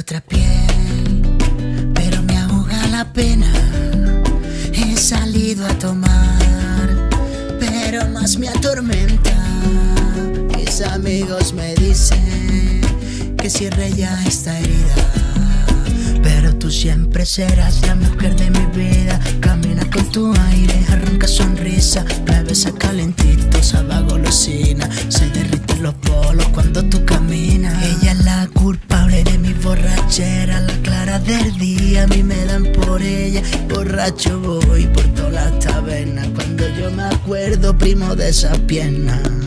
otra piel, pero me ahoga la pena. He salido a tomar, pero más me atormenta. Mis amigos me dicen que cierre ya esta herida, pero tú siempre serás la mujer de mi vida. Camina con tu aire, arranca sonrisa, me besa calentito, sabe golosina. Se derriten los polos cuando tú caminas. Ella es la culpable de mi borrachera, la clara del día a mí me dan por ella. Borracho voy por todas las tabernas, cuando yo me acuerdo, primo, de esas piernas.